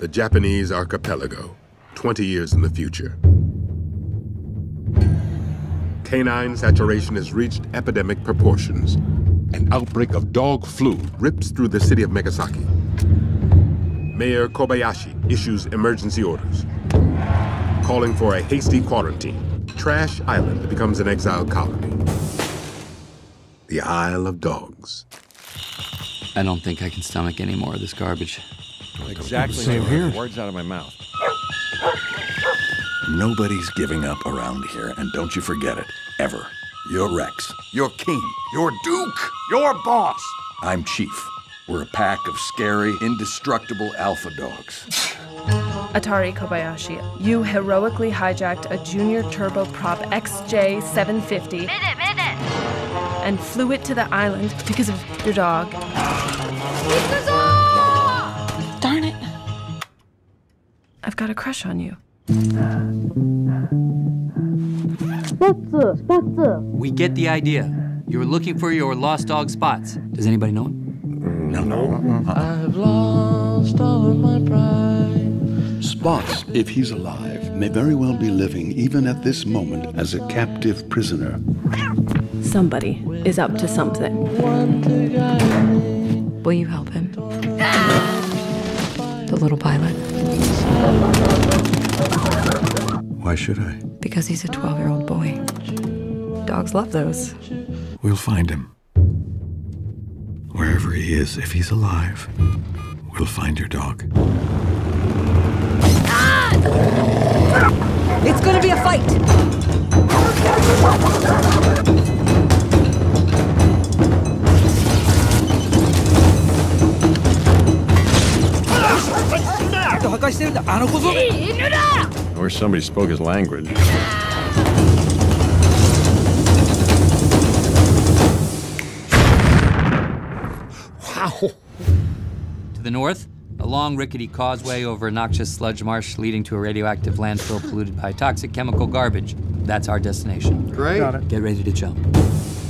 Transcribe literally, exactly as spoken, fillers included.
the Japanese archipelago, twenty years in the future. Canine saturation has reached epidemic proportions. An outbreak of dog flu rips through the city of Megasaki. Mayor Kobayashi issues emergency orders, calling for a hasty quarantine. Trash Island becomes an exile colony. The Isle of Dogs. I don't think I can stomach any more of this garbage. Exactly. Same here. Words out of my mouth. Nobody's giving up around here, and don't you forget it, ever. You're Rex. You're King. You're Duke. You're Boss. I'm Chief. We're a pack of scary, indestructible alpha dogs. Atari Kobayashi, you heroically hijacked a Junior Turboprop X J seven fifty and flew it to the island because of your dog. Darn it. I've got a crush on you. We get the idea. You're looking for your lost dog Spots. Does anybody know him? No, no. I've lost all of my pride. Spots, if he's alive, may very well be living, even at this moment, as a captive prisoner. Somebody is up to something. Will you help him? The little pilot. Why should I? Because he's a twelve-year-old boy. Dogs love those. We'll find him. Wherever he is, if he's alive, we'll find your dog. It's gonna be a fight! I wish somebody spoke his language. Wow. To the north, a long rickety causeway over a noxious sludge marsh leading to a radioactive landfill polluted by toxic chemical garbage. That's our destination. Great. Got it. Get ready to jump.